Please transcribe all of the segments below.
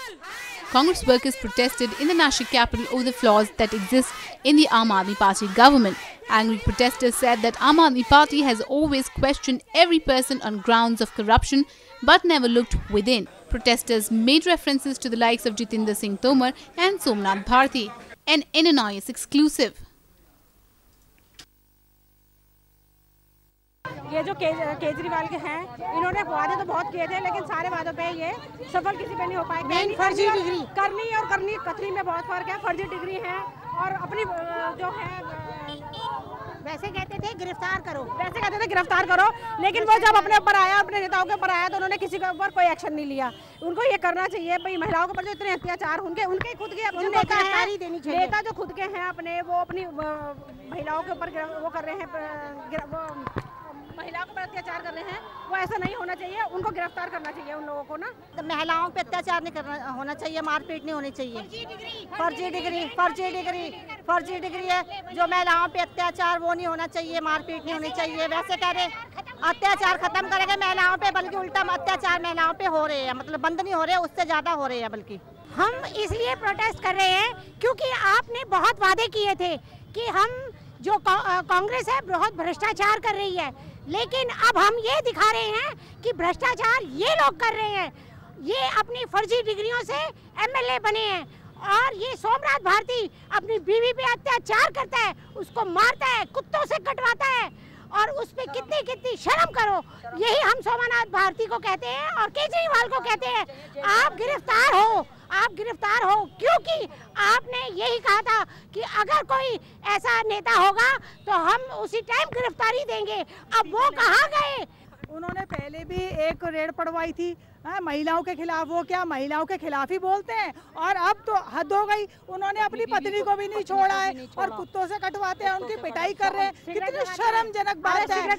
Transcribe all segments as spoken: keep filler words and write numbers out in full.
Congress workers protested in the national capital over the flaws that exist in the Aam Aadmi Party government. Angry protesters said that Aam Aadmi Party has always questioned every person on grounds of corruption but never looked within. Protesters made references to the likes of Jitendra Singh Tomar and Somnath Bharti. An N N I S exclusive. ये जो केजरीवाल के हैं, इन्होंने वादे तो बहुत किए थे, लेकिन सारे वादों पे ये सफल किसी पे नहीं हो पाए। मेन फर्जी डिग्री करनी और करनी कतरी में बहुत फर्क है। फर्जी डिग्री है और अपनी जो है वैसे कहते थे गिरफ्तार करो, वैसे कहते थे गिरफ्तार करो, लेकिन वो जब अपने ऊपर आया, अपने नेताओं के ऊपर आया, तो उन्होंने किसी के ऊपर कोई एक्शन नहीं लिया। उनको ये करना चाहिए भाई, महिलाओं के ऊपर जो इतने अत्याचार उनके उनके खुद के अपने नेता हैं, नेता जो खुद के हैं अपने, वो अपनी महिलाओं के ऊपर वो कर रहे हैं, महिलाओं के ऊपर अत्याचार कर रहे हैं, वो ऐसा नहीं होना चाहिए। उनको गिरफ्तार करना चाहिए उन लोगों को ना। तो महिलाओं पे अत्याचार नहीं करना होना चाहिए, मारपीट नहीं होनी चाहिए। फर्जी डिग्री फर्जी डिग्री फर्जी डिग्री है जो महिलाओं पे अत्याचार, वो नहीं होना चाहिए, मारपीट नहीं होनी चाहिए। वैसे कह रहे अत्याचार खत्म करेंगे महिलाओं पे, बल्कि उल्टा अत्याचार महिलाओं पे हो रहे हैं, मतलब बंद नहीं हो रहे, उससे ज्यादा हो रहे हैं। बल्कि हम इसलिए प्रोटेस्ट कर रहे हैं क्योंकि आपने बहुत वादे किए थे कि हम जो कांग्रेस है बहुत भ्रष्टाचार कर रही है, लेकिन अब हम ये दिखा रहे हैं कि भ्रष्टाचार ये लोग कर रहे हैं। ये अपनी फर्जी डिग्रियों से एमएलए बने हैं और ये सोमनाथ भारती अपनी बीवी पे अत्याचार करता है, उसको मारता है, कुत्तों से कटवाता है, और उस पे कितनी कितनी शर्म करो। यही हम सोमनाथ भारती को कहते हैं और केजरीवाल को कहते हैं आप गिरफ्तार हो, आप गिरफ्तार हो, क्योंकि आपने यही कहा था कि अगर कोई ऐसा नेता होगा तो हम उसी टाइम गिरफ्तारी देंगे। अब वो कहाँ गए? उन्होंने पहले भी एक रेड पड़वाई थी आ, महिलाओं के खिलाफ। वो क्या महिलाओं के खिलाफ ही बोलते हैं, और अब तो हद हो गई। उन्होंने अपनी पत्नी को भी नहीं छोड़ा है और कुत्तों से कटवाते हैं, उनकी पिटाई कर रहे हैं। कितनी शर्मजनक बात है।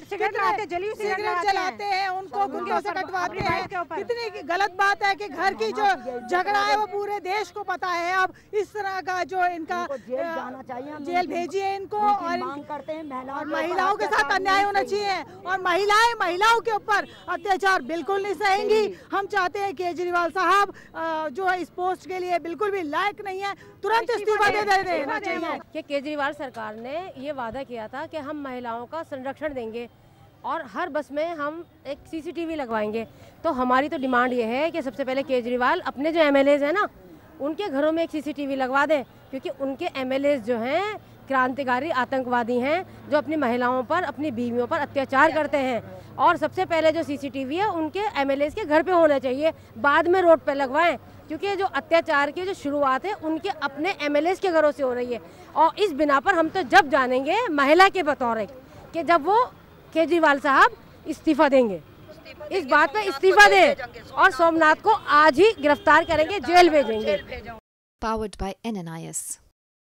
सिगरेट जलाते हैं, उनको कुत्तों से कटवाते हैं। कितनी गलत बात है कि घर की जो झगड़ा है वो पूरे देश को पता है। अब इस तरह का जो इनका जेल भेजिए इनको, और महिलाओं के साथ अन्याय होना चाहिए, और महिलाएं महिलाओं के ऊपर अत्याचार बिल्कुल नहीं सहेंगी। हम चाहते हैं केजरीवाल साहब जो है इस पोस्ट के लिए बिल्कुल भी लायक नहीं है, तुरंत इस्तीफा दे देना चाहिए। कि केजरीवाल सरकार ने ये वादा किया था कि हम महिलाओं का संरक्षण देंगे और हर बस में हम एक सीसीटीवी लगवाएंगे। तो हमारी तो डिमांड ये है कि सबसे पहले केजरीवाल अपने जो एमएलएज हैं ना, उनके घरों में एक सीसीटीवी लगवा दें, क्योंकि उनके एमएलएज जो हैं क्रांतिकारी आतंकवादी हैं, जो अपनी महिलाओं पर, अपनी बीवियों पर अत्याचार करते हैं। और सबसे पहले जो सीसीटीवी है उनके एमएलएज के घर पे होना चाहिए, बाद में रोड पे लगवाएं, क्योंकि जो अत्याचार की जो शुरुआत है उनके अपने एमएलएज के घरों से हो रही है। और इस बिना पर हम तो जब जानेंगे महिला के बतौर कि जब वो केजरीवाल साहब इस्तीफा देंगे, इस बात पे इस्तीफा दें और सोमनाथ को आज ही गिरफ्तार करेंगे, जेल भेजेंगे। Powered by N N I S.